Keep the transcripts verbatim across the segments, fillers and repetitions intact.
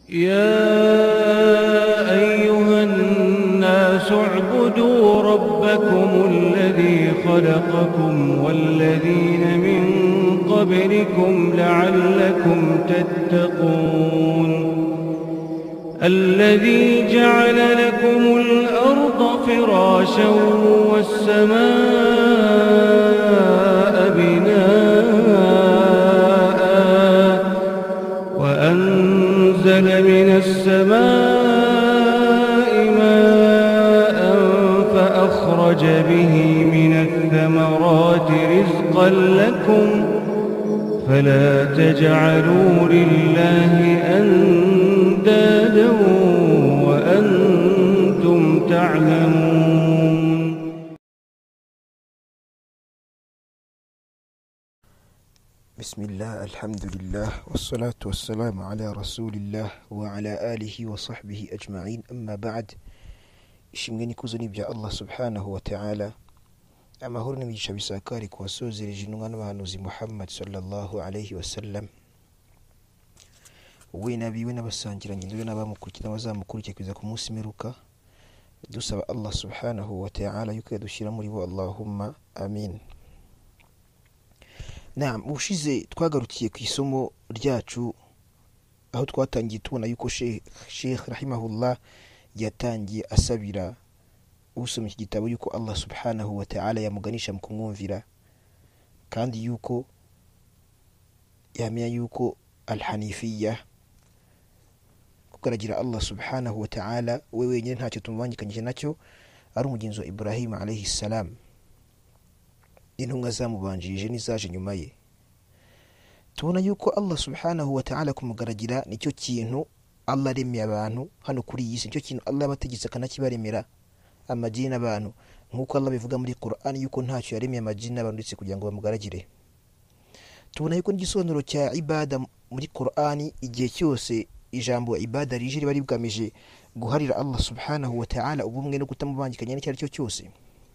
يا أيها الناس اعبدوا ربكم الذي خلقكم والذين من قبلكم لعلكم تتقون الذي جعل لكم الأرض فراشا والسماء بناء وأنزل من السماء ماء فأخرج به من الثمرات رزقا لكم فلا تجعلوا لله أندادا وأنتم تعلمون. بسم الله الحمد لله والصلاة والسلام على رسول الله وعلى آله وصحبه أجمعين. أما بعد ishimwe n'ikuzo ni bya Allah subhanahu wa ta'ala, amahoro n'imigisha bisakari ku wasozereje intumwa n'abahanuzi Muhammad sallallahu alayhi wa sallam, we nabiwe n'abasangiranye ndetse n'abamukurikira bazamukurikira kugeza ku munsi meruka. Dusaba Allah subhanahu wa ta'ala yuko yadushira muri bo, Allahumma amin. Naam, ushize twagarukiye ku isomo ryacu aho twatangiye tubona yuko Sheikh rahimahullah yatangiye asabira usoma iki gitabo yuko Allah subhanahu wa ta'ala yamuganisha mu kumwumvira, kandi yuko yamenya yuko al-hanifiyya kugaragira Allah subhanahu wa ta'ala we wenyine ntacyo tumubangikanyije nacyo, ari umugenzo wa Ibrahim alayhi salam, intumwa zamubanjirije n'izaje nyuma ye. Tubona yuko Allah subhanahu wa ta'ala kumugaragira nicyo kintu Allah aremye abantu hano kuri iyi si, nicyo kintu Allah yabategetse akanakibaremera amajini n'abantu, nkuko Allah bivuga muri Qur'an yuko ntacyo yaremye amajini n'abantu ndetse kugira ngo bamugaragire. Tubona yuko n'igisobanuro cya ibada muri Qur'an igihe cyose ijambo ibada rije riba rigamije guharira Allah subhanahu wa ta'ala ubumwe no kutamubangikanya n'icyo ari cyo cyose.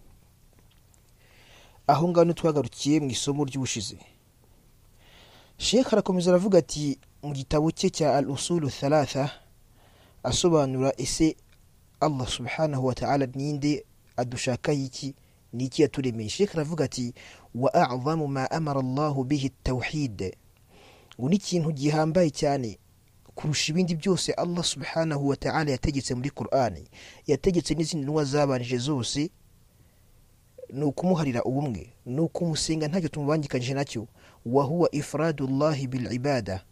Aho ngaho twagarukiye mu isomo ry'ubushize. Sheikh arakomeza aravuga ati mu gitabo cye cya al-usulu thalatha asobanura ese Allah subhanahu wa ta'ala ninde, adushaka iki, niki yaturemeye. Sheikh aravuga ati wa a'zamu ma amara Allah bihi at-tauhid, ngo ni ikintu gihambaye cyane kurusha ibindi byose Allah subhanahu wa ta'ala yategetse muri Qur'an, yategetse n'izindi ntumwa zabanije zose, ni ukumuharira ubumwe, ni ukumusenga ntacyo tumubangikanyije nacyo. Wa huwa ifradullahi bil ibada,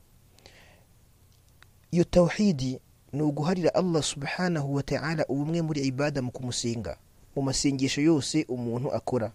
iyo tawhidi ni uguharira Allah subhanahu wa ta'ala ubumwe muri ibada mu kumusenga mu masengesho yose umuntu akora.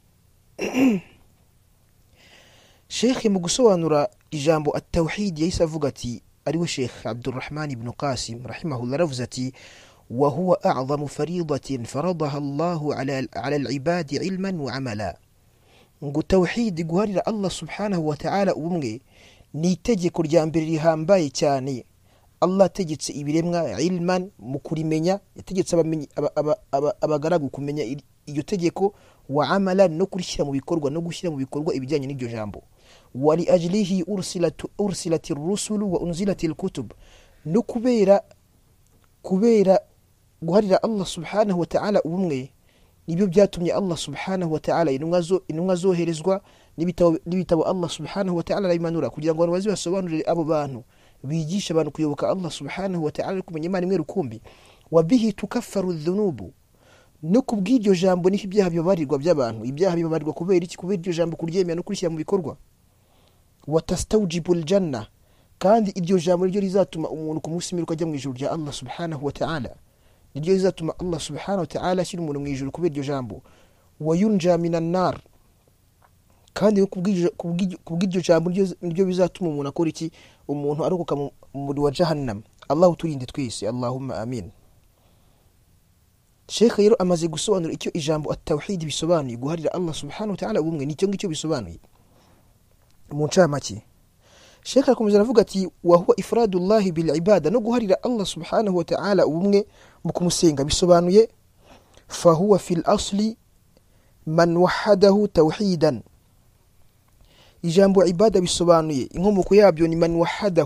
Sheikh mu gusobanura ijambo at-tawhid yahise avuga ati, ariwe Sheikh Abdurrahman ibn Qasim rahimahullah ravuze ati wa huwa a'zamu fariidatin faradaha Allah ala ala al-ibad ilman wa amala, ngo tawhid guharira Allah subhanahu wa ta'ala ubumwe ni itegeko rya mbere rihambaye cyane Allah tegetse ibiremwa ilman mu kurimenya, yategetse abagaragu kumenya iyo tegeko, wa amala no kurishyira mu bikorwa no gushyira mu bikorwa ibijyanye n'iryo jambo. Wali ajlihi ursilatu ursilati ar-rusul wa unzilati al-kutub, no kubera kubera guharira Allah subhanahu wa ta'ala ubumwe nibyo byatumye Allah subhanahu wa ta'ala intumwa zo intumwa zoherezwa n'ibitabo n'ibitabo Allah subhanahu wa ta'ala rayimanura kugira ngo abantu bazibasobanurire abo bantu, bigisha abantu kuyoboka Allah subhanahu wa ta'ala kumenya Imana imwe rukumbi. Wa bihi tukaffaru dhunubu, no kubw'iryo jambo niho ibyaha bibabarirwa by'abantu, ibyaha bibabarirwa kubera iki, kubera iryo jambo kuryemera no kurishyira mu bikorwa. Wa tastawjibul janna, kandi iryo jambo ryo rizatuma umuntu ku munsi miruka ajya mu ijuru rya Allah subhanahu wa ta'ala, niryo rizatuma Allah subhanahu wa ta'ala ashyira umuntu mu ijuru kubera iryo jambo. Wa yunja minan nar, kandi kubw'iryo jambo niryo bizatuma umuntu akora iki, umuntu arokoka mu muri wa jahannam. Allah uturinde twese, Allahumma amin. Sheikh yero amaze gusobanura icyo ijambo at-tawhid bisobanuye, guharira Allah subhanahu wa ta'ala ubumwe, nicyo ngicyo bisobanuye mu ncamake. Sheikh akomeza aravuga ati wa huwa ifradullahi bil ibada, no guharira Allah subhanahu wa ta'ala ubumwe mu kumusenga bisobanuye fa huwa fil asli man wahadahu tawhidan. Ijambo ibada bisobanuye inkomoko yabyo ni man wahadahu,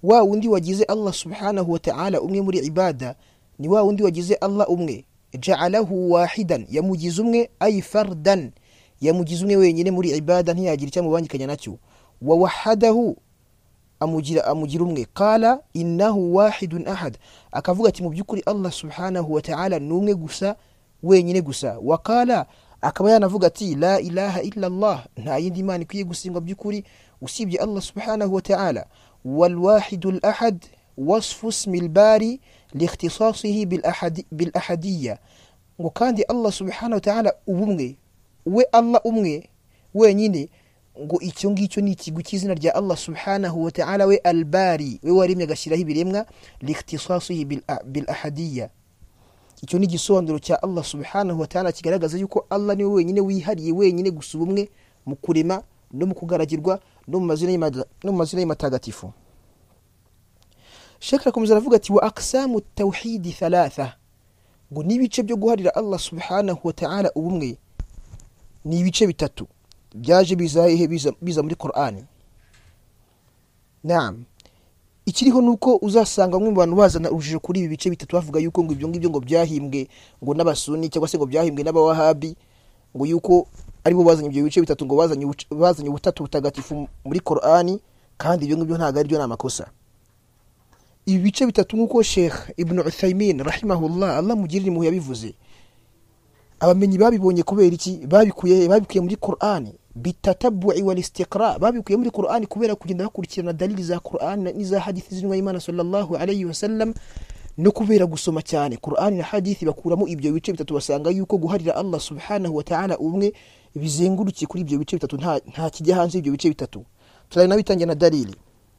wa wundi wagize Allah subhanahu wa ta'ala umwe muri ibada ni wa wundi wagize Allah umwe, ja'alahu wahidan, yamugize umwe, ay fardan, yamugize umwe wenyine muri ibada ntiyagira icyo mubangikanya nacyo, wa wahadahu, amugira amugira umwe. Qala innahu wahidun ahad, akavuga ati mu byukuri Allah subhanahu wa ta'ala ni umwe gusa wenyine gusa. Wa qala, akaba yanavuga ati la ilaha illa Allah, nta yindi mana ikwiye gusingwa byukuri usibye Allah subhanahu wa ta'ala. Wal wahidul ahad wasfu ismil bari liikhtisasihi bil ahad bil ahadiyya, ngo kandi Allah subhanahu wa ta'ala ubumwe, we Allah umwe wenyine, ngo icyo ngicyo ni ikigo cy'izina rya Allah subhanahu wa ta'ala, we albari, we waremye agashyiraho ibiremwa, liikhtisasihi bil ahadiyya. Icyo ni igisobanuro cya Allah subhanahu wa ta'ala kigaragaza yuko Allah ni we wenyine wihariye wenyine gusa ubumwe mu kurema no mu kugaragirwa no mu mazina y'amatagatifu. Sheikh rakomeza aravuga ati wa aqsamu tawhid thalatha, ngo nibice byo guharira Allah subhanahu wa ta'ala ubumwe ni ibice bitatu byaje bizahe biza, biza muri Qur'ani. Naam, ikiriho nuko uzasanga bamwe mu bantu bazana urujijo kuri ibi bice bitatu bavuga yuko ngo ibyo ngibyo ngo byahimbwe ngo n'abasuni cyangwa se ngo byahimbwe n'abawahabi, ngo yuko ari bo bazanye ibyo bice bitatu, ngo bazanye bazanye ubutatu butagatifu muri Qur'ani, kandi ibyo ngibyo ntago ari byo namakosa. Ibi bice bitatu nkuko Sheikh Ibn Uthaymin rahimahullah Allah mugirira impuhwe yabivuze, abamenyi babibonye kubera iki? Babikuye babikuye muri Qur'ani bitatabu'i wal istiqra, babikuye muri Qur'ani kubera kugenda bakurikirana dalili za Qur'ani n'iza hadithi z'intumwa y'Imana sallallahu alayhi wa sallam, no kubera gusoma cyane Qur'ani na hadithi bakuramo ibyo bice bitatu, basanga yuko guharira Allah subhanahu wa ta'ala umwe bizengurukiye kuri ibyo bice bitatu, nta nta kijya hanze ibyo bice bitatu. Turabona bitangiye na dalili.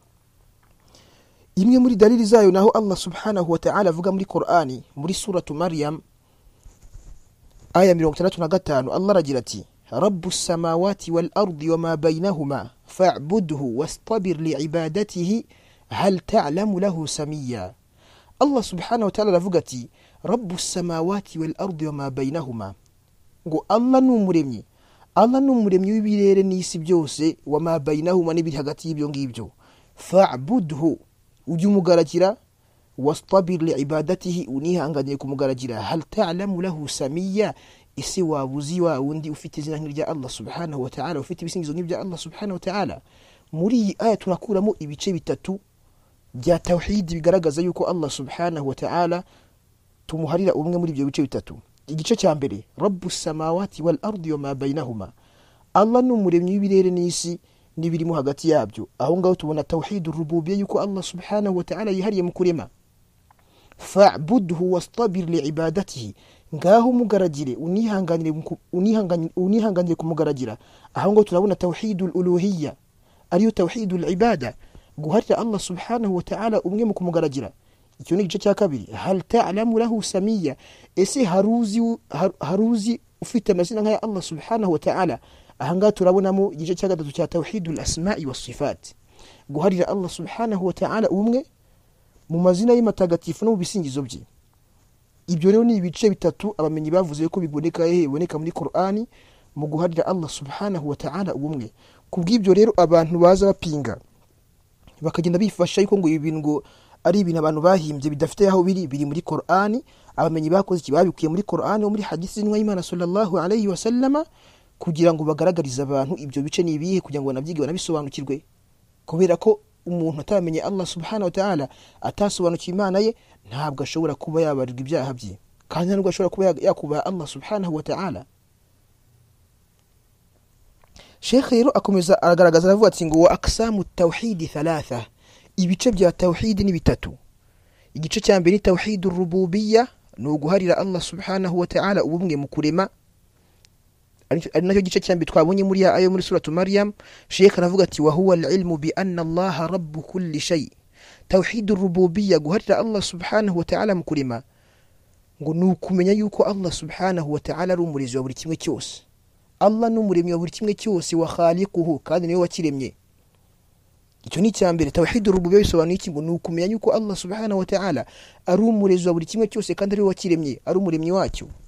Imwe muri dalili zayo naho Allah subhanahu wa ta'ala avuga muri Qur'ani muri suratu Maryam aya mirongo itandatu na gatanu, Allah aragira ati rabbus samawati wal ardi wama bainahuma fa'budhu wastabir li'ibadatihi hal ta'lamu lahu samiyya. Allah subhanahu wa ta'ala aravuga ati rabbus samawati wal ardi wama bainahuma, ngo Allah numuremyi, Allah numuremyi w'ibirere n'isi byose, wama bainahuma n'ibiri hagati y'ibyo ngibyo, fa'budhu, ujye umugaragirira, wastabir li'ibadatihi, unihanganiye kumugaragirira, hal ta'lamu lahu samiyya, isi wabuzi wa wundi ufite izina nk'irya Allah subhanahu wa ta'ala, ufite ibisingizo nk'ibya Allah subhanahu wa ta'ala. Muri iyi aya turakuramo ibice bitatu bya tawhid bigaragaza yuko Allah subhanahu wa ta'ala tumuharira umwe muri ibyo bice bitatu. Igice cya mbere, rabbus samawati wal ardi wama bainahuma, Allah numuremyi w'ibirere n'isi n'ibirimo hagati yabyo. Aho ngaho tubona tawhidur rububiyya yuko Allah subhanahu wa ta'ala yihariye mu kurema. Fa'budhu wastabir li'ibadatihi, ngaho mugaragire unihanganire unihanganire unihanganire kumugaragira. Aho ngaho turabona tawhidul uluhiyya ariyo tawhidul ibada, guharira Allah subhanahu wa ta'ala umwe mu kumugaragira. Icyo ni igice cya kabiri, hal ta'lamu lahu samiyya, ese haruzi haruzi ufite amazina nk'aya Allah subhanahu wa ta'ala. Aha ngaho turabonamo igice cya gatatu cya tawhidul asma'i was sifat, guharira Allah subhanahu wa ta'ala umwe mu mazina y'amatagatifu no mu bisingizo bye. Ibyo rero ni ibice bitatu abamenyi bavuze ko biboneka hehe, biboneka muri Qur'ani mu guharira Allah subhanahu wa ta'ala umwe. Kubw'ibyo rero abantu baza bapinga bakagenda bifasha yuko ngo ibi bintu ngo ari ibintu abantu bahimbye bidafite aho biri, biri muri Qur'ani. Abamenyi bakoze iki? Babikuye muri Qur'ani, muri hadithi z'intumwa y'Imana sallallahu alayhi wa sallama, kugira ngo bagaragarize abantu ibyo bice ni ibihe, kugira ngo banabyige banabisobanukirwe. Kubera ko umuntu atamenye Allah subhanahu wa ta'ala, atasobanukiye Imana ye, ntabwo ashobora kuba yabarirwa ibyaha bye, kandi ntabwo ashobora kuba yakubaha Allah subhanahu wa ta'ala. Sheikh rero akomeza aragaragaza aravuga ati ngo wa aqsamu tawhid thalatha, ibice bya tawhid ni bitatu. Igice cya mbere ni tawhidur rububiyya, no guharira Allah subhanahu wa ta'ala ubumwe mu kurema, ari nacyo gice cya mbere twabonye muri ayo muri suratu Maryam. Sheikh aravuga ati wa huwa al-ilmu bi anna Allah rabb kulli shay. Tawhidur rububiyya, guharira Allah subhanahu wa ta'ala mu kurema, ngo nukumenya yuko Allah subhanahu wa ta'ala ari umurezi wa buri kimwe cyose. Allah numuremyi wa buri kimwe cyose, wa khaliquhu, kandi niwe wakiremye. Icyo ni cya mbere. Tawhidur rububiyya bisobanuye iki? Ngo nukumenya yuko Allah subhanahu wa ta'ala ari umurezi wa buri kimwe cyose, kandi ari we wakiremye, ari umuremyi wacyo.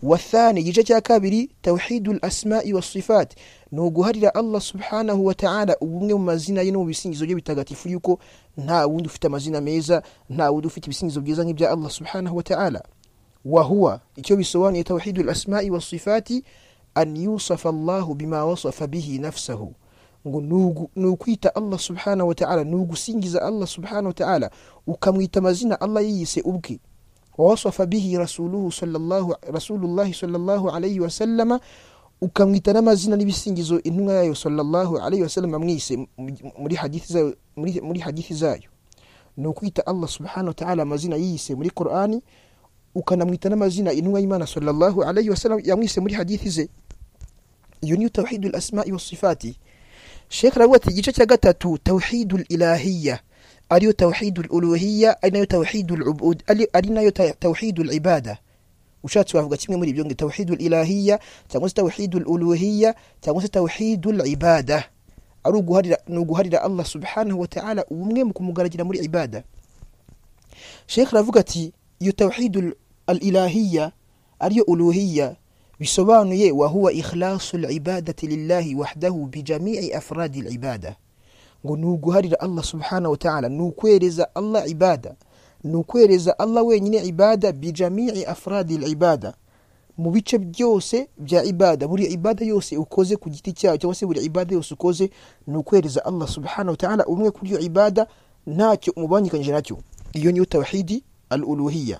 wathani igice cya kabiri tawhidul asma'i was sifat no guharira Allah subhanahu wa ta'ala ubumwe mu mazina ye no mu bisingizo bye bitagatifu yuko nta wundi ufite amazina meza nta wundi ufite ibisingizo byiza nk'ibya Allah subhanahu wa ta'ala wa huwa icyo bisobanuye tawhidul asma'i was sifati an yusafa Allah bima wasafa bihi nafsuhu ngo nukwita Allah subhanahu wa ta'ala nugusingiza Allah subhanahu wa ta'ala ukamwita amazina Allah yiyise ubwe wasafa bihi rasuluhu sallallahu rasulullah sallallahu alayhi wa sallama ukamwita n'amazina n'ibisingizo intumwa yayo sallallahu alayhi wa sallam amwise muri hadithi zayo muri muri hadithi zayo nukwita Allah subhanahu wa ta'ala amazina yiyise muri Qur'ani ukanamwita n'amazina intumwa y'Imana sallallahu alayhi wa sallam yamwise muri hadithi ze iyo ni tawhidul asma'i was sifati. Sheikh rawi ati igice cya gatatu tawhidul ilahiyya ariyo tawhidul uluhiyya ari nayo tawhidul ubud ari nayo tawhidul ibada. Ushatse wavuga kimwe muri ibyo ngo tawhidul ilahiyya cyangwa se tawhidul uluhiyya cyangwa se tawhidul ibada ari uguharira nuguharira Allah subhanahu wa ta'ala ubumwe mu kumugaragira muri ibada. Sheikh ravuga ati iyo tawhidul ilahiyya ariyo uluhiyya bisobanuye wa huwa ikhlasul ibadati lillahi wahdahu bi jami'i afradil ibada ngo nuguharira Allah subhanahu wa ta'ala nukwereza Allah ibada nukwereza Allah wenyine ibada bi jami'i afradil ibada mu bice byose bya ibada buri ibada yose ukoze ku giti cyayo cyangwa se buri ibada yose ukoze nukwereza Allah subhanahu wa ta'ala umwe kuri iyo ibada ntacyo umubanyikanyije nacyo. Iyo ni tawhidi al-uluhiyya.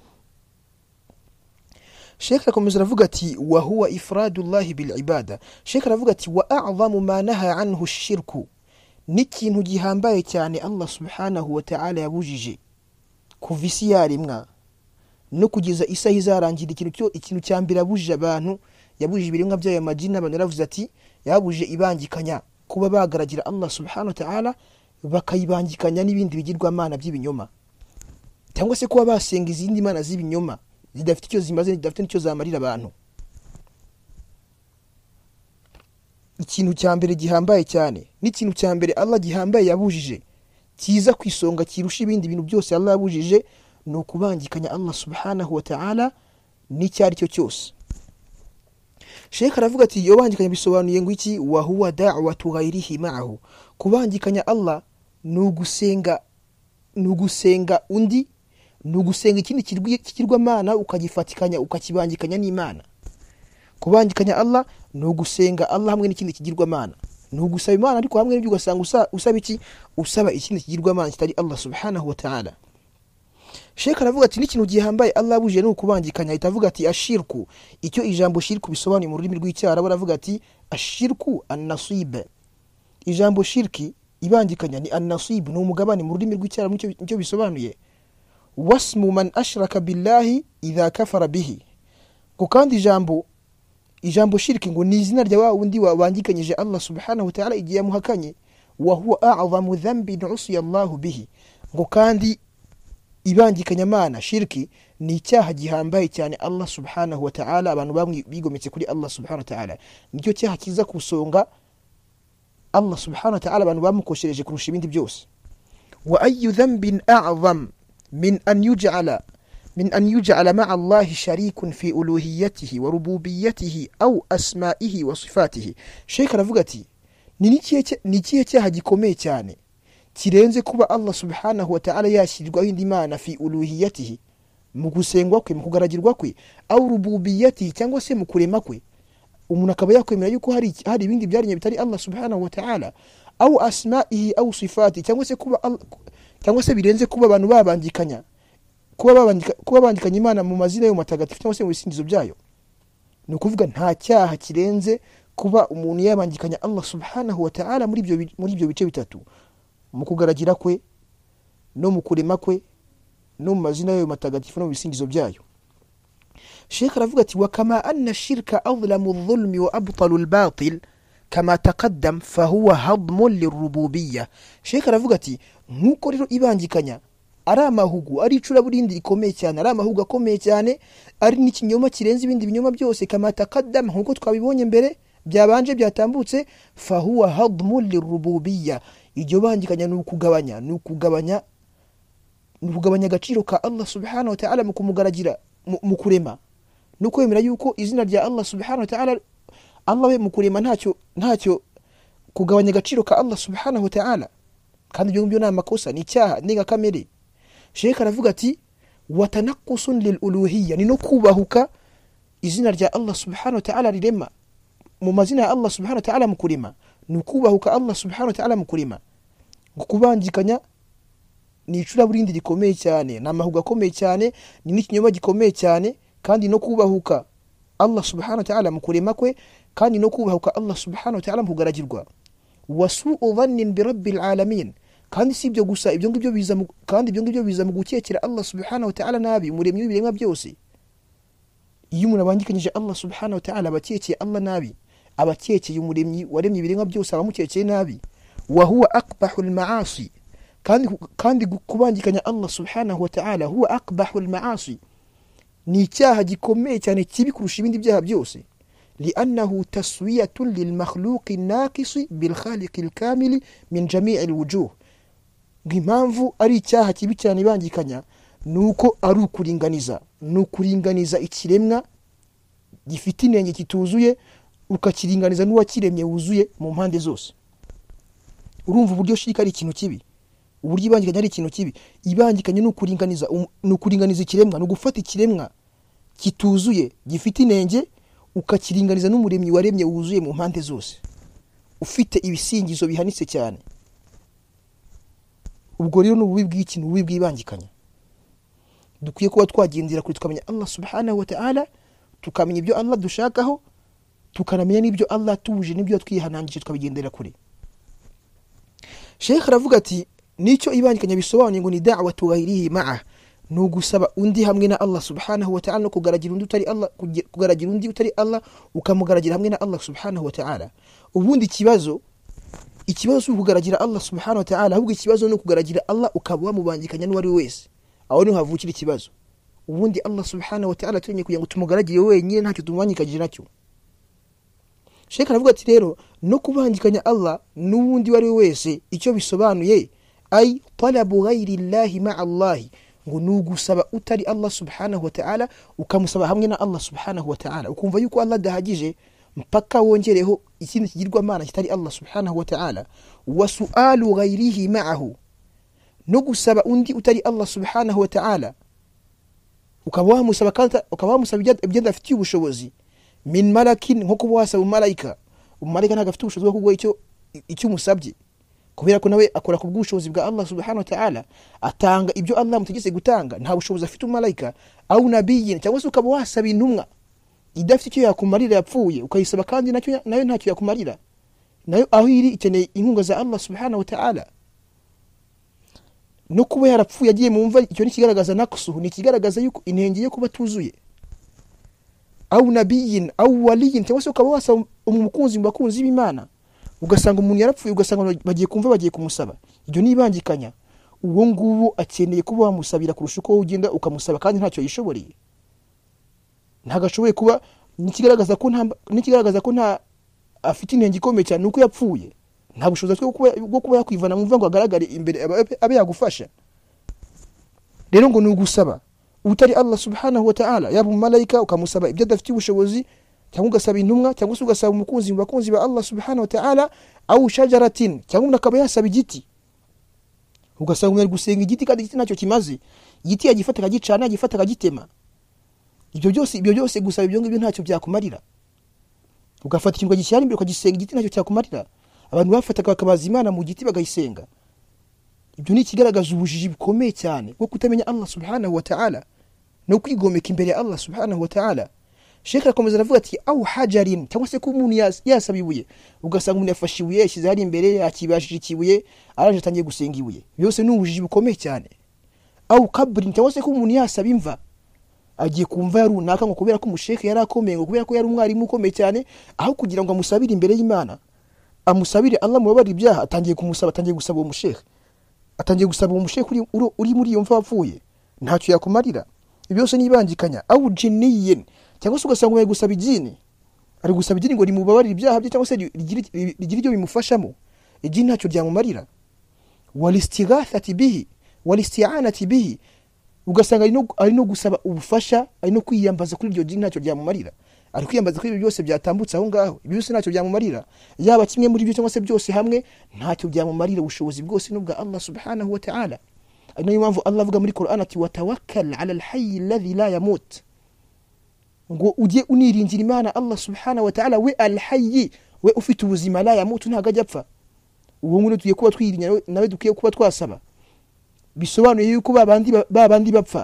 Sheikh rakomeza ravuga ati wa huwa ifradullah bil ibada. Sheikh ravuga ati wa a'zamu ma naha anhu ash-shirku n'ikintu gihambaye cyane Allah subhanahu wa ta'ala yabujije kuvisi yarimwa no kugeza isaha izarangira ikintu cyo ikintu cyambira abujije abantu yabujije ibirimwa byayo majina abantu ravuze ati yabujije ibangikanya kuba bagaragira Allah subhanahu wa ta'ala bakayibangikanya n'ibindi bigirwa mana by'ibinyoma cyangwa se kuba basenga izindi mana z'ibinyoma zidafite icyo zimaze zidafite nicyo zamarira abantu. Ikintu cyambere gihambaye cyane n'ikintu cyambere Allah gihambaye yabujije kiza kwisonga kirusha ibindi bintu byose Allah yabujije no kubangikanya Allah subhanahu wa ta'ala n'icyari cyo cyose. Sheikh aravuga ati yo bangikanya bisobanuye ngo iki wa huwa da'watu ghayrihi ma'ahu kubangikanya Allah nugusenga nugusenga undi nugusenga ikindi kirwa mana ukagifatikanya ukakibangikanya n'Imana. Kubangikanya Allah nugusenga Allah hamwe n'ikindi kigirwa mana nugusaba Imana ariko hamwe n'ibyo ugasanga usaba iki usaba ikindi kigirwa mana kitari Allah subhanahu wa ta'ala. Sheikh aravuga ati n'ikintu gihambaye Allah buje no kubangikanya itavuga ati ashirku icyo ijambo shirku bisobanuye mu rurimi rw'icyara baravuga ati ashirku an-nasib. Ijambo shirki ibangikanya ni an-nasib no umugabane mu rurimi rw'icyara nicyo bisobanuye wasmu man ashraka billahi idha kafara bihi ko kandi ijambo ijambo shirki ngo ni izina rya wa undi wabangikanyije Allah subhanahu wa ta'ala igiye muhakanye wa huwa a'zamu dhanbin usiya Allah bihi ngo kandi ibangikanya mana shirki ni icyaha gihambaye cyane Allah subhanahu wa ta'ala abantu bamwe bigometse kuri Allah subhanahu wa ta'ala nicyo cyaha kiza kusonga Allah subhanahu wa ta'ala abantu bamukoshereje kurusha ibindi byose. Wa ayu dhanbin a'zam من أن يجعل من أن يجعل مع الله شريك في ألوهيته وربوبيته أو أسمائه وصفاته. Sheikh aravuga ati nikiye cyaha gikomeye cyane kirenze kuba Allah subhanahu wa ta'ala yashirwa indi mana fi uluhiyatihi mu gusengwa kwe mu kugaragirwa kwe au rububiyatihi cyangwa se mu kurema kwe umuntu akaba yakwemera yuko hari hari ibindi byaremye bitari Allah subhanahu wa ta'ala au asma'ihi au sifati cyangwa se kuba cyangwa se birenze kuba abantu babangikanya kuba babandika kuba bandikanya Imana mu mazina yo matagatifu cyangwa se mu bisingizo byayo. Ni ukuvuga nta cyaha kirenze kuba umuntu yabangikanya Allah subhanahu wa ta'ala muri ibyo muri ibyo bice bitatu mu kugaragira kwe no mu kurema kwe no mu mazina yo matagatifu no mu bisingizo byayo. Sheikh aravuga ati wa kama anna shirka adlamu adh-dhulmi wa abtalu al-batil kama taqaddam fa huwa hadmun lirububiyya. Sheikh aravuga ati nkuko rero ibangikanya ari amahugu ari icura burindi rikomeye cyane ari amahugu akomeye cyane ari n'ikinyoma kirenze ibindi binyoma byose kama taqaddam nkuko twabibonye mbere byabanje byatambutse fa huwa hadmun lirububiyya. Iryo bangikanya n'ukugabanya n'ukugabanya n'ukugabanya agaciro ka Allah subhanahu wa ta'ala mu kumugaragira mu kurema nuko yemera yuko izina rya Allah subhanahu wa ta'ala Allah we mukurema ntacyo ntacyo kugabanya agaciro ka Allah subhanahu wa ta'ala, kandi ibyo ngibyo ni amakosa, ni icyaha, ni gakamere. Sheikh aravuga ati watanaqqusun lil uluhiyya, ni no kubahuka izina rya Allah subhanahu wa ta'ala rirema. Mu mazina ya Allah subhanahu wa ta'ala mukurema ni kubahuka Allah subhanahu wa ta'ala mukurema. Gukubangikanya ni icura burindi rikomeye cyane, na mahuga akomeye cyane, ni n'ikinyoma gikomeye cyane, kandi no kubahuka Allah subhanahu wa ta'ala mukurema kwe, kandi no kubahuka Allah subhanahu wa ta'ala mugaragirwa. Wasu'u dhannin bi rabbil alamin, kandi si ibyo gusa, ibyo ngibyo biza kandi ibyo ngibyo biza mu gukekera Allah subhanahu wa ta'ala nabi, umuremyi w'ibiremwa byose. Iyo umuntu abangikanyije Allah subhanahu wa ta'ala abakekeye Allah nabi, abakekeye umuremyi waremye ibiremwa byose abamukekeye nabi. Wa huwa aqbahul ma'asi, kandi kandi kubangikanya Allah subhanahu wa ta'ala huwa aqbahul ma'asi, ni icyaha gikomeye cyane kibi kurusha ibindi byaha byose. لأنه تسوية للمخلوق الناقص بالخالق الكامل من جميع الوجوه. Impamvu ari icyaha kibi cyane ibangikanya nuko ari ukuringaniza, nukuringaniza ikiremwa gifite inenge kituzuye ukakiringaniza n'uwakiremye wuzuye mu mpande zose. Urumva uburyo shirika ari ikintu kibi, uburyo ibangikanya ari ikintu kibi. Ibangikanya nukuringaniza um, nukuringaniza ikiremwa, no gufata ikiremwa kituzuye gifite inenge ukakiringaniza n'umuremyi waremye wuzuye mu mpande zose, ufite ibisingizo bihanitse cyane. Ubwo rero n'ububi bw'ikintu, ububi bw'ibangikanya. Dukwiye kuba twagendera kuri tukamenya Allah subhanahu wa ta'ala, tukamenya ibyo Allah dushakaho, tukanamenya n'ibyo Allah tuje n'ibyo twihanangije tukabigendera kure. Sheikh aravuga ati nicyo ibangikanya bisobanuye ngo ni da'watu ghayrihi ma'a, no gusaba undi hamwe na Allah subhanahu wa ta'ala, no kugaragira undi utari Allah, kugaragira undi utari Allah ukamugaragira hamwe na Allah subhanahu wa ta'ala. Ubundi kibazo ikibazo cyo kugaragira Allah subhanahu wa ta'ala, ahubwo ikibazo no kugaragira Allah ukaba wamubangikanya n'uwari wese, aho ni havukira ikibazo. Ubundi Allah subhanahu wa ta'ala turenye kugira ngo tumugaragire wenyine ntacyo tumwanyikagije nacyo. Sheikh aravuga ati rero no kubangikanya Allah n'ubundi wari wese icyo bisobanuye ay talabu ghayri Allah ma'a Allah, ngo nugusaba utari Allah subhanahu wa ta'ala ukamusaba hamwe na Allah subhanahu wa ta'ala, ukumva yuko Allah dahagije mpaka wongereho ikindi kigirwa mana kitari Allah subhanahu wa ta'ala. Wa su'alu ghayrihi ma'ahu, no gusaba undi utari Allah subhanahu wa ta'ala ukaba wamusaba kandi ukaba wamusaba ibyo afitiye ubushobozi. Min malakin, nko kuba wasaba malaika, umumarika ntago afite ubushobozi bwo kugwa icyo icyo umusabye, kubera ko nawe akora ku bw'ubushobozi bwa Allah subhanahu wa ta'ala, atanga ibyo Allah mutegetse gutanga, nta bushobozi afite umumarika. Au nabiyin, cyangwa se ukaba wasaba intumwa idafite icyo yakumarira yapfuye ukayisaba kandi nacyo nayo ntacyo yakumarira, nayo aho iri ikeneye inkunga za Allah subhanahu wa ta'ala. No kuba yarapfuye agiye mu mva, icyo ni kigaragaza naksuhu, ni kigaragaza yuko intenge yo kuba tuzuye. Au nabiyin au waliyin, cyangwa se ukaba wasaba umukunzi mu bakunzi b'Imana, ugasanga umuntu yarapfuye, ugasanga bagiye kumva bagiye kumusaba. Ibyo ni ibangikanya. Uwo nguwo akeneye kuba wamusabira kurusha uko ugenda ukamusaba kandi ntacyo yishoboreye, ntagashoboye kuba. Nikigaragaza ko nta nikigaragaza ko nta afite intenge ikomeye cyane nuko yapfuye, nta bushobozi bwo kuba yakwivana mu mva ngo agaragare imbere abe yagufasha. Rero ngo nugusaba utari Allah subhanahu wa ta'ala, yaba umumarayika ukamusaba ibyo adafite ubushobozi, cyangwa ugasaba intumwa, cyangwa se ugasaba umukunzi mu bakunzi ba Allah subhanahu wa ta'ala. Au shajaratin, cyangwa umuntu akaba yasaba igiti, ugasanga umuntu gusenga igiti kandi igiti ntacyo kimaze, igiti yagifata akagicana, yagifata akagitema. Ibyo byose ibyo byose gusaba ibyo ngibyo ntacyo byakumarira. Ugafata ikintu ukagishyira imbere ukagisenga, igiti ntacyo cyakumarira. Abantu bafataga bakabaza Imana mu giti bagayisenga. Ibyo ni kigaragaza ubujiji bukomeye cyane bwo kutamenya Allah subhanahu wa ta'ala no kwigomeka imbere ya Allah subhanahu wa ta'ala. Sheikh akomeza aravuga ati au hajarin, cyangwa se ko umuntu yasaba ibuye, ugasanga umuntu yafashe ibuye yashyize hari imbere, yakibashije ikibuye, araje atangiye gusenga ibuye. Byose ni ubujiji bukomeye cyane. Au kabrin, cyangwa se ko umuntu yasaba imva, agiye kumva yarunaka ngo kubera ko umusheke yari akomeye, ngo kubera ko yari umwarimu ukomeye cyane, aho kugira ngo amusabire imbere y'Imana, amusabire Allah mubabarira ibyaha, atangiye kumusaba, atangiye gusaba uwo musheke, atangiye gusaba uwo musheke uri uri muri iyo mva wapfuye, ntacyo yakumarira. Ibyo byose ni ibangikanya. Au jinniyin, cyangwa se ugasanga umuntu gusaba ijini, ari gusaba ijini ngo rimubabarire ibyaha bye, cyangwa se rigira ibyo bimufashamo, ijini ntacyo ryamumarira. Walistighathati bihi walisti'anati bihi, ugasanga ari no ari no gusaba ubufasha, ari no kwiyambaza kuri iryo dini ntacyo ryamumarira, ari kwiyambaza kuri ibyo byose byatambutse aho ngaho, ibyo byose ntacyo byamumarira, yaba kimwe muri byo cyangwa se byose hamwe ntacyo byamumarira. Ubushobozi bwose n'ubwa Allah subhanahu wa ta'ala. Ari nayo mpamvu Allah avuga muri Qur'an ati watawakkal 'ala al-hayy alladhi la yamut, ngo ujye uniringira Imana Allah subhanahu wa ta'ala we al-hayy, we ufite ubuzima la yamut, ntago ajya apfa. Uwo nguno tugiye kuba twirinya nawe dukiye kuba twasaba, bisobanuye yuko babandi babandi bapfa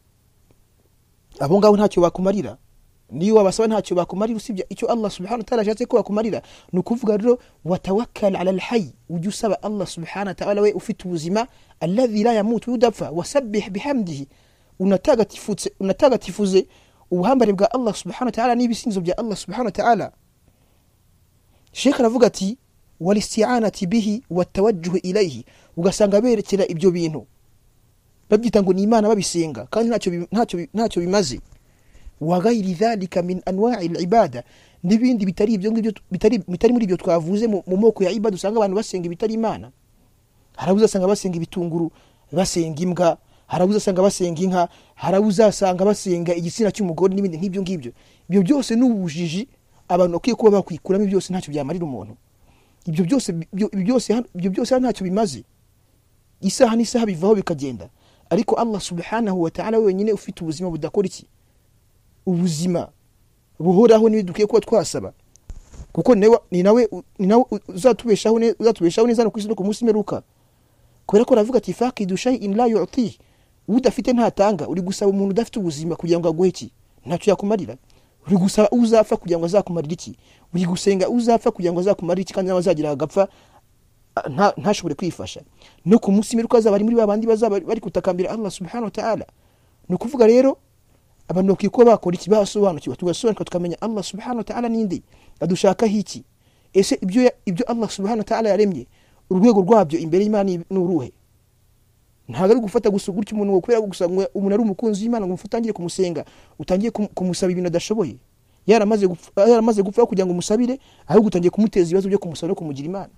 abo ngabo ntacyo bakumarira, niyo wabasaba ntacyo bakumarira usibye icyo Allah subhanahu wa ta'ala ashatse ko bakumarira. Nukuvuga rero watawakkal 'ala al-hayy, ujye usaba Allah subhanahu wa ta'ala we ufite ubuzima alladhi la yamut, udapfa, wasabbih bihamdihi, unatagatifuze unatagatifuze ubuhambare bwa Allah subhanahu wa ta'ala n'ibisinzo bya Allah subhanahu wa ta'ala. Sheikh aravuga ati walisti'anati bihi watawajjuh ilayhi, ugasanga berekera ibyo bintu babyita ngo ni Imana babisenga kandi ntacyo ntacyo ntacyo bimaze. Wa ghayri dhalika min anwa'i al-ibada, nibindi bitari ibyo ngibyo bitari bitari muri ibyo twavuze mu moko ya ibada, usanga abantu basenga bitari Imana. Harabuza asanga basenga ibitunguru, basenga imbwa, harabuza asanga basenga inka, harabuza asanga basenga igitsina cy'umugore n'ibindi nk'ibyo ngibyo. Ibyo byose n'ubujiji abantu bakiye kuba bakwikuramo, byose ntacyo byamarira umuntu. Ibyo byose ibyo byose ibyo byose ntacyo bimaze. Isaha n'isaha bivaho bikagenda, ariko Allah subhanahu wa ta'ala wenyine ufite ubuzima budakora iki, ubuzima buhoraho niwe dukiye kuba twasaba, kuko newe ni nawe ni nawe uzatubeshaho ne uzatubeshaho neza no kwisi no ku munsi meruka. Kubera ko ravuga ati faqidu shay'in la yu'ti, udafite ntatanga. Uri gusaba umuntu udafite ubuzima kugira ngo aguhe iki, ntacyo yakumarira. Uri gusaba uzapfa kugira ngo azakumarira iki, uri gusenga uzapfa kugira ngo azakumarira iki, kandi azagira agapfa nta ntashobore kwifasha. No ku munsi meruka azaba ari muri babandi bazaba bari kutakambira Allah subhanahu wa ta'ala. No kuvuga rero abantu bakiko bakora iki, basobanukirwa, tugasobanuka tukamenya Allah subhanahu wa ta'ala ninde, adushaka hiki. Ese ibyo ibyo Allah subhanahu wa ta'ala yaremye urwego rwabyo imbere y'Imana n'uruhe? Ntago ari gufata gusugurya umuntu ngo kubera gusanga umuntu ari umukunzi w'Imana ngo mfutangiye kumusenga, utangiye kumusaba ibintu adashoboye, yaramaze yaramaze gupfa kugira ngo umusabire, aho gutangiye kumuteza ibibazo byo kumusaba no kumugira Imana.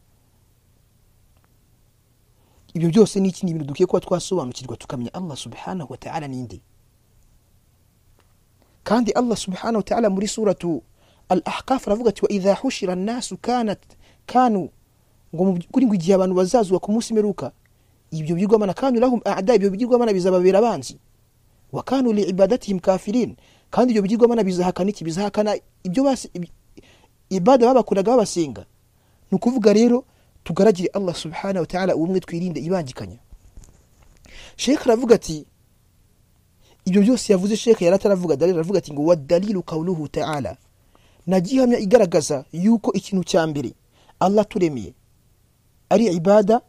Ibyo byose ni ikindi bintu dukiye kuba twasobanukirwa tukamenya Allah subhanahu wa ta'ala ninde. Kandi Allah subhanahu wa ta'ala muri suratu al-Ahqaf ravuga ati wa idha hushira an-nasu kanat kanu, ngo kuri ngo igihe abantu bazazwa ku munsi meruka, ibyo bigirwamana kanu lahum a'da, ibyo bigirwamana bizababera abanzi, wa kanu li ibadatihim kafirin, kandi ibyo bigirwamana bizahakana iki, bizahakana ibyo basi ibada babakoraga babasenga. Nukuvuga rero tugaragire Allah subhanahu wa ta'ala ubumwe, twirinde ibangikanya. Sheikh ravuga ati ibyo byose yavuze Sheikh yarataravuga dalil, ravuga ati ngo wadalilu qawluhu ta'ala, nagihamya igaragaza yuko ikintu cya mbere Allah turemiye ari ibada,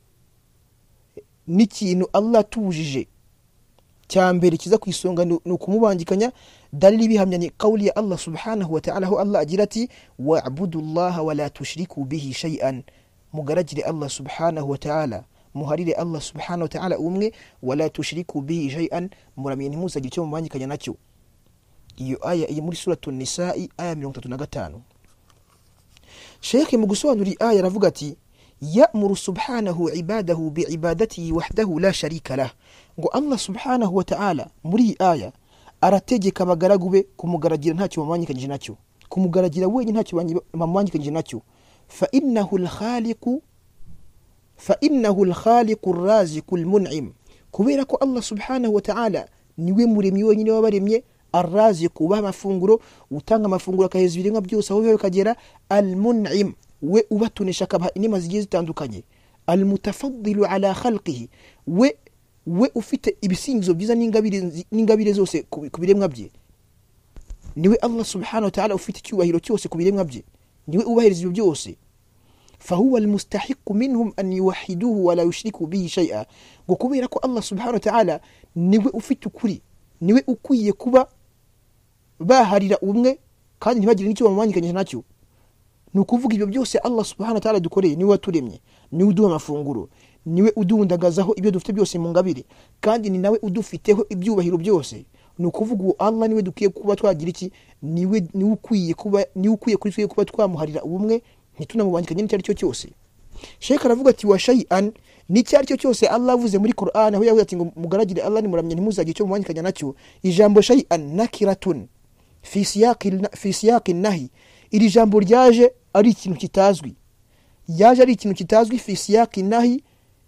n'ikintu Allah tubujije cya mbere kiza kwisonga no kumubangikanya. Dalili bihamya ni qawli ya Allah subhanahu wa ta'ala, aho Allah agira ati wa'budullaha wa la tushriku bihi shay'an, mugaragire Allah subhanahu wa ta'ala, muharire Allah subhanahu wa ta'ala umwe, wa la tushriku bihi shay'an, muramenye ntimuzagire icyo mubangikanya nacyo. Iyo aya iri muri suratu Nisaa aya mirongo itatu na gatanu. Sheikh mu gusobanura aya aravuga ati ya'muru subhanahu ibadahu bi'ibadatihi wahdahu la sharika lah, ngo Allah subhanahu wa ta'ala muri aya arategeka abagaragu be kumugaragira ntacyo bamwanyikanyije nacyo, kumugaragira wenyine ntacyo bamwanyikanyije nacyo. fa innahu al-khaliqu fa innahu al-khaliqu ar-raziqu al-mun'im, kubera ko Allah subhanahu wa ta'ala niwe muremyi wenyine wabaremye, ar-raziqu ubaha amafunguro, utanga amafunguro akaheza ibiremwa byose aho bikagera, al-mun'im we ubatunisha akabaha inema zigiye zitandukanye, al-mutafaddilu ala khalqihi we we ufite ibisingizo byiza n'ingabire n'ingabire zose ku biremwa bye. Niwe Allah subhanahu wa ta'ala ufite icyubahiro cyose ku biremwa bye, niwe ubahiriza ibyo byose. fahuwa al-mustahiqu minhum an yuwahhiduhu wa la yushriku bihi shay'a, ngo kubera ko Allah subhanahu wa ta'ala niwe ufite ukuri, niwe ukwiye kuba baharira umwe kandi ntibagire n'icyo bamwanyikanyije nacyo. Nukuvuga ibyo byose Allah subhanahu wa ta'ala dukoreye, niwe waturemye, niwe uduha amafunguro, niwe uduhundagazaho ibyo dufite byose mu ngabire, kandi ni nawe udufiteho ibyubahiro byose. Nukuvuga Allah niwe dukiye kuba twagira iki, niwe niwe ukwiye kuba niwe ukwiye kuri twe kuba twamuharira ubumwe, ntitunamubangikanye n'icyo ari cyo cyose. Sheikh aravuga ati wa shay'an, n'icyari cyo cyose Allah avuze muri Qur'an aho yavuze ati ngo mugaragire Allah ni muramye ntimuzagire cyo mubanyikanya nacyo, ijambo shay'an nakiratun fi siyaqi fi siyaqi nahi, iri jambo ryaje ari ikintu kitazwi, yaje ari ikintu kitazwi fi siyaqi nahi,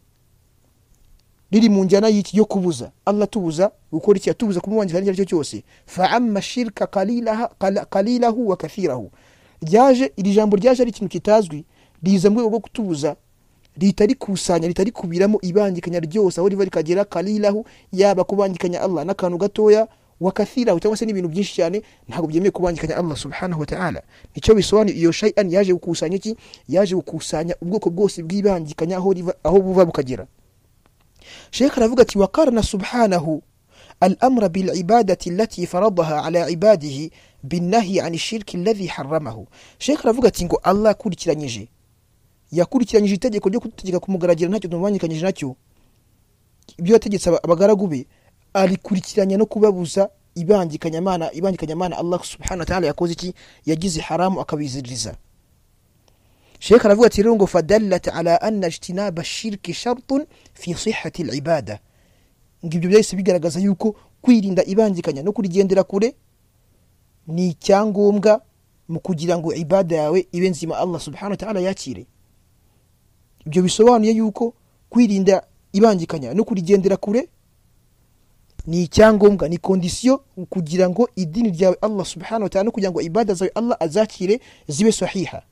riri mu njyana y'iki yo kubuza. Allah tubuza gukora iki? Atubuza kumubanyikanya n'icyo cyose. Fa amma shirka qalilaha qalilahu wa kathirahu, ryaje iri jambo ryaje ari ikintu kitazwi, riza mu rwego rwo kutubuza, ritari kusanya ritari kubiramo ibangikanya ryose aho riva rikagera qalilahu, yaba kubangikanya Allah n'akantu gatoya, wa kathirahu cyangwa se n'ibintu byinshi cyane, ntabwo byemeye kubangikanya Allah subhanahu wa ta'ala. Nicyo bisobanuye iyo shay'an yaje gukusanya iki? Yaje gukusanya ubwoko bwose bw'ibangikanya aho riva aho buva bukagera. Sheikh aravuga ati wa qarna subhanahu al-amra bil ibadati allati faradaha ala ibadihi bin nahy an ash-shirk alladhi harramahu. Sheikh aravuga ati ngo Allah kurikiranyije yakurikiranyije itegeko ryo kutegeka kumugaragira ntacyo tumubanyikanyije nacyo, ibyo yategetse abagaragu be arikurikiranya no kubabuza ibangikanya Imana ibangikanya Imana Allah subhanahu wa ta'ala yakoze iki? Yagize haramu akabiziriza. Sheikh aravuga ati rero ngo fadallat ala anna ijtinaba ash-shirki shartun fi sihhati al-ibada, ngibyo byose bigaragaza yuko kwirinda ibangikanya no kurigendera kure ni icyangombwa mu kugira ngo ibada yawe ibe nzima Allah subhanahu wa ta'ala yakire. Ibyo bisobanuye yuko kwirinda ibangikanya no kurigendera kure ni icyangombwa, ni condition kugira ngo idini ryawe Allah subhanahu wa ta'ala, kugira ngo ibada zawe Allah azakire zibe sahiha.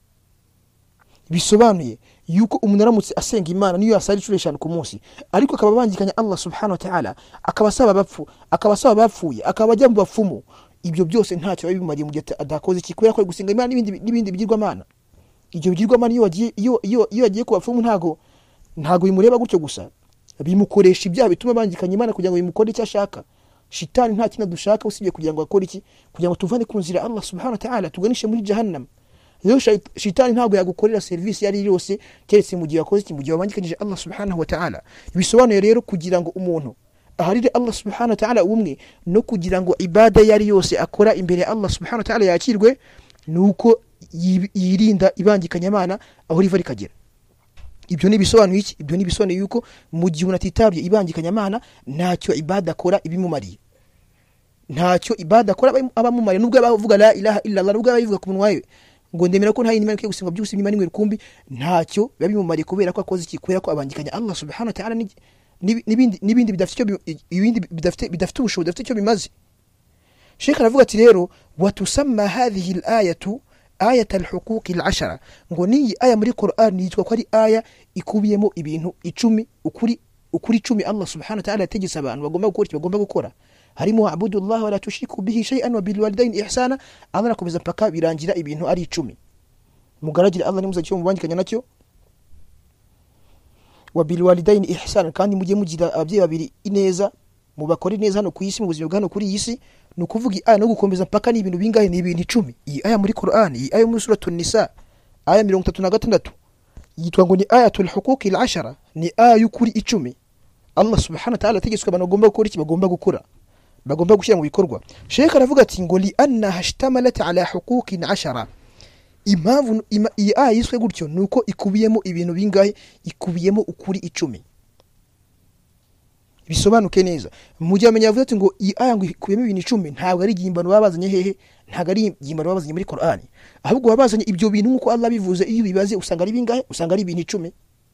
Bisobanuye yuko umuntu aramutse asenga Imana niyo asari cumi n'eshanu ku munsi, ariko akaba bangikanya Allah subhanahu wa ta'ala, akabasaba bapfu akabasaba bapfuye akabajya mu bafumu, ibyo byose ntacyo babimariye mu gihe adakoze iki? Kubera ko gusenga Imana n'ibindi n'ibindi bigirwa Imana. Ibyo bigirwa Imana iyo wagiye iyo iyo iyo yagiye ku bafumu ntago ntago bimureba gutyo gusa, bimukoresha ibyaha bituma bangikanya Imana kugira ngo bimukore icyo ashaka. Shitani nta kintu dushaka usibye kugira ngo akore iki? Kugira ngo tuvane ku nzira Allah subhanahu wa ta'ala tuganishe muri jahannam. Rero shitani ntago yagukorera service yari yose keretse mu gihe yakoze iki? Mu gihe wabangikanyije Allah subhanahu wa ta'ala. Bisobanuye rero kugira ngo umuntu aharire Allah subhanahu wa ta'ala umwe, no kugira ngo ibada yari yose akora imbere Allah subhanahu wa ta'ala yakirwe, nuko yirinda ibangikanya Imana aho riva rikagera. Ibyo ni bisobanuye iki? Ibyo ni bisobanuye yuko mu gihe unatitabye ibangikanya Imana ntacyo ibada akora ibimumariye, ntacyo ibada akora abamumariye. Nubwo bavuga la ilaha illa Allah, nubwo bavuga ku munwa we ngo ndemera ko nta yindi Imana ikwiye gusenga byose n'Imana imwe rukumbi, ntacyo babimumariye kubera ko akoze iki? Kubera ko abangikanya Allah subhanahu wa ta'ala n'ibindi n'ibindi bidafite icyo ibindi bidafite bidafite ubushobozi bidafite icyo bimaze. Sheikh aravuga ati rero watusamma hadhihi al-ayatu ayat al-huquq al-ashara, ngo ni aya muri Qur'an yitwa ko ari aya ikubiyemo ibintu icumi, ukuri ukuri icumi Allah subhanahu wa ta'ala yategetse abantu bagomba gukora icyo bagomba gukora. Harimo abudullah wa la tushriku bihi shay'an wa bil walidayn ihsana. Allah nakomeza paka birangira ibintu ari icumi. Mugaragire Allah nimuza cyo mubangikanya nacyo, wa bil walidayn ihsana, kandi mujye mugira ababyeyi babiri ineza, mubakore neza hano ku isi, mu buzima bw'hano kuri iyi si. No kuvuga aya no gukomeza paka ni ibintu bingahe? Ni ibintu icumi. Iyi aya muri Qur'an, iyi aya muri suratul Nisa aya mirongo itatu na gatandatu yitwa ngo ni ayatul huquq al-ashara, ni aya y'ukuri icumi. Allah subhanahu wa ta'ala ategetswe abantu bagomba gukora iki? Bagomba gukora, bagomba gushyira mu bikorwa. Sheikh aravuga ati ngo li anna hashtamalat ala huquqin ashara, impamvu iyi aya yiswe gutyo nuko ikubiyemo ibintu bingahe? Ikubiyemo ukuri icumi. Bisobanuke neza mu gihe amenya avuga ati ngo iyi aya ngo ikubiyemo ibintu icumi, ntabwo ari igihimbano babazanye hehe, ntabwo ari igihimbano babazanye muri Qur'an, ahubwo babazanye ibyo bintu nkuko Allah bivuze. Iyo bibaze usanga ari bingahe? Usanga ari ibintu icumi.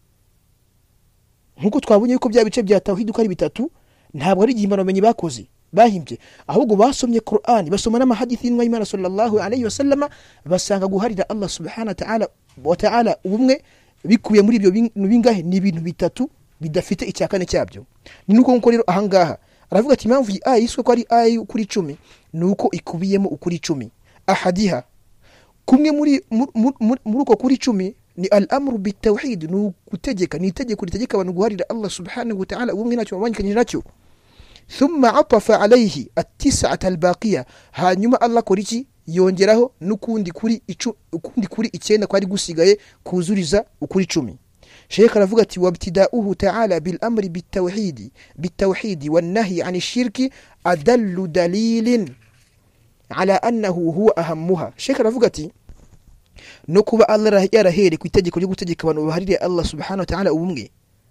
Nkuko twabonye yuko bya bice bya tauhid uko ari bitatu, ntabwo ari igihimbano bamenye bakoze bahimbye, ahubwo basomye Qur'an, basoma n'amahadithi y'intumwa y'Imana sallallahu alayhi wa sallama, basanga guharira Allah subhanahu wa ta'ala wa ta'ala ubumwe bikuye muri ibyo bingahe? Ni ibintu bitatu bidafite icyakane cyabyo. Ni nuko nko rero ahangaha aravuga ati impamvu iyi aya yiswe ko ari aya kuri icumi nuko ikubiyemo ukuri icumi. Ahadiha, kumwe muri muri uko kuri icumi ni al-amru bit-tauhid, no gutegeka, ni itegeko ritegeka abantu guharira Allah subhanahu wa ta'ala ubumwe nacyo babangikanye nacyo. Thumma atafa alayhi at-tis'ata al-baqiya, hanyuma Allah kora iki? Yongeraho n'ukundi kuri icu ukundi kuri icyenda kwari gusigaye kuzuriza ukuri icumi. Sheikh aravuga ati wabtida'uhu ta'ala bil amri bit tawhid bit tawhid wan nahy 'an ash-shirk adallu dalilin ala annahu huwa ahammuha. Sheikh aravuga ati no kuba Allah yarahere ku itegeko ryo gutegeka abantu baharire Allah subhanahu wa ta'ala ubumwe,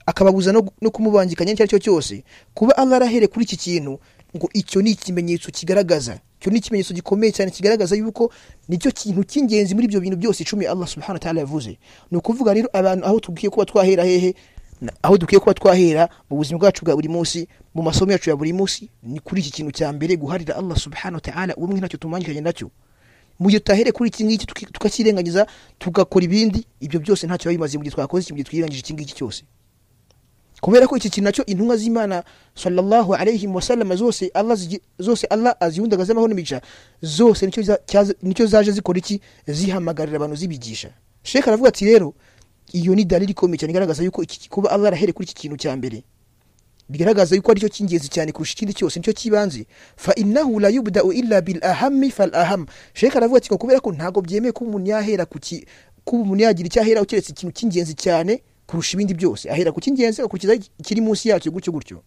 akababuza no, no kumubangikanya icyo cyo cyose, kuba Allah arahere kuri iki kintu ngo icyo ni ikimenyetso kigaragaza, cyo ni ikimenyetso gikomeye cyane kigaragaza yuko nicyo kintu cy'ingenzi muri ibyo bintu byose icumi Allah subhanahu wa ta'ala yavuze. Ni ukuvuga rero abantu aho tugiye kuba twahera hehe, aho dukiye kuba twahera mu buzima bwacu bwa buri munsi, mu masomo yacu ya buri munsi, ni kuri iki kintu cya mbere, guharira Allah subhanahu wa ta'ala ubumwe ntacyo tumangikanye nacyo. Mu gihe tahere kuri iki ngiki tukakirengagiza tugakora ibindi, ibyo byose ntacyo bimaze mu gihe twakoze iki, mu gihe twirengagije iki ngiki cyose. Kubera ko iki kintu nacyo intumwa z'Imana sallallahu alayhi wa sallam zose Allah zose Allah azihundagaza amahoro n'imigisha zose nicyo nicyo zaje zikora iki, zihamagarira abantu zibigisha. Sheikh aravuga ati rero iyo ni dalili ikomeye cyane igaragaza yuko iki kuba Allah arahere kuri iki kintu cya mbere, bigaragaza yuko ari cyo cy'ingenzi cyane kurusha ikindi cyose, nicyo kibanze. Fa innahu la yubda'u illa bil ahammi fal aham. Sheikh aravuga ati kubera ko ntago byemeye ko umuntu yahera kuki kuba umuntu yagira icyahera ukiretse ikintu cy'ingenzi cyane kurusha ibindi byose, ahera ku cy'ingenzi akurikiza kiri munsi yacyo gutyo gutyo.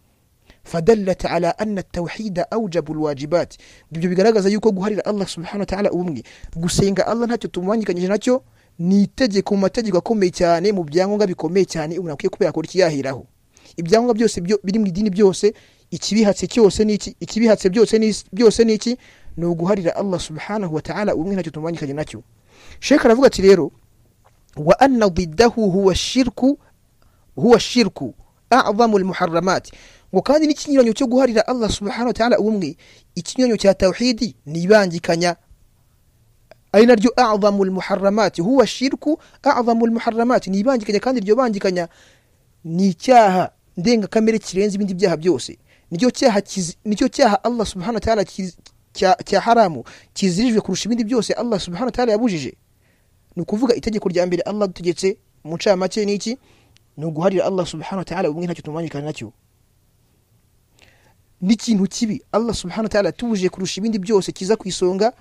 Fadallat ala anna at-tawhid awjabu al-wajibat. Ibyo bigaragaza yuko guharira Allah subhanahu wa ta'ala ubumwe, gusenga Allah ntacyo tumwangikanyije nacyo, ni itegeko mu mategeko akomeye cyane, mu byangombwa bikomeye cyane umuntu akwiye kubera ko ikiyahiraho. Ibyangombwa byose biri mu idini byose, ikibihatse cyose niki, ikibihatse byose ni byose niki, no guharira Allah subhanahu wa ta'ala ubumwe ntacyo tumwangikanyije nacyo. Sheikh aravuga ati rero wa anna diddahu huwa shirku huwa shirku a'zamu al-muharramat. Ngo kandi n'ikinyuranyo cyo guharira Allah subhanahu wa ta'ala ubumwe, ikinyuranyo cya tauhidi ni ibangikanya, ari naryo a'zamu al-muharramat. Huwa shirku a'zamu al-muharramat, ni ibangikanya kandi iryo bangikanya ni icyaha ndenga kamere kirenze ibindi byaha byose. Nicyo cyaha nicyo cyaha Allah subhanahu wa ta'ala cya haramu kizirijwe kurusha ibindi byose Allah subhanahu wa ta'ala yabujije. Ni kuvuga itegeko rya mbere Allah dutegetse mu ncamake ni iki, ni guharira Allah subhanahu wa ta'ala ubumwe ntacyo tumwangikana nacyo. N'ikintu kibi Allah subhanahu wa ta'ala tubuje kurusha ibindi byose kiza kwisonga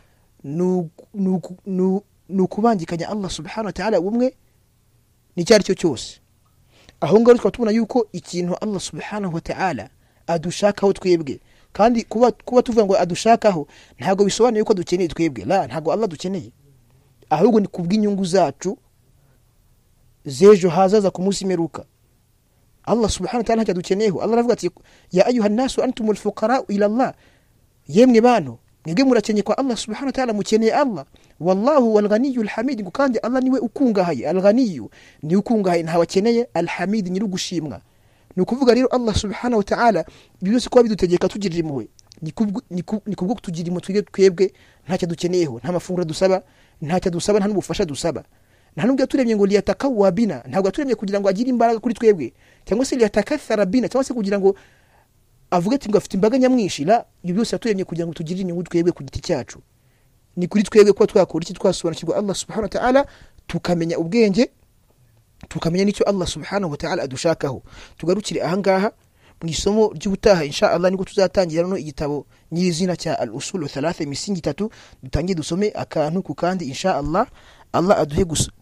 no kubangikanya Allah subhanahu wa ta'ala ubumwe ni cyari cyo cyose. Aho ngaho twatubona yuko ikintu Allah subhanahu wa ta'ala adushakaho twebwe, kandi kuba kuba tuvuga ngo adushakaho ntago bisobanuye yuko dukeneye twebwe, la, ntago Allah dukeneye, ahubwo ni kubw'inyungu zacu zejo hazaza ku munsi meruka. Allah subhanahu wa ta'ala dukeneyeho. Allah aravuga ati ya ayuha nasu antumul fuqara ila Allah, yemwe bantu mwebwe murakenye kwa Allah subhanahu wa ta'ala, mukeneye Allah. Wallahu wal ghaniyul hamid, kandi Allah niwe ukungahaye, al ghaniyu ni ukungahaye nta wakeneye, al hamid ni rugushimwa. Ni kuvuga rero Allah subhanahu wa ta'ala byose kwa bidutegeka tugirira impuhwe, ni kubwo tugira impuhwe twebwe ntacyo dukeneyeho, nta mafunguro dusaba, ntacyo dusaba, nta n'ubufasha dusaba. Nta nubwo yaturemye ngo liyatakawa bina, ntabwo yaturemye kugira ngo agire imbaraga kuri twebwe, cyangwa se liyatakathara bina, cyangwa se kugira ngo avuge ati ngo afite imbaga nyamwinshi, la, ibyo byose yaturemye kugira ngo tugirire inyungu twebwe ku giti cyacu. Ni kuri twebwe ko twakora iki, twasobanukirwa Allah subhanahu wa ta'ala, tukamenya ubwenge, tukamenya nicyo Allah subhanahu wa ta'ala adushakaho. Tugarukire aha ngaha mu isomo ry'ubutaha insha Allah, niko tuzatangira no igitabo nyizina cya al-usul thalatha, imisingi itatu. Dutangiye dusome akantu ku kandi insha Allah. Allah aduhe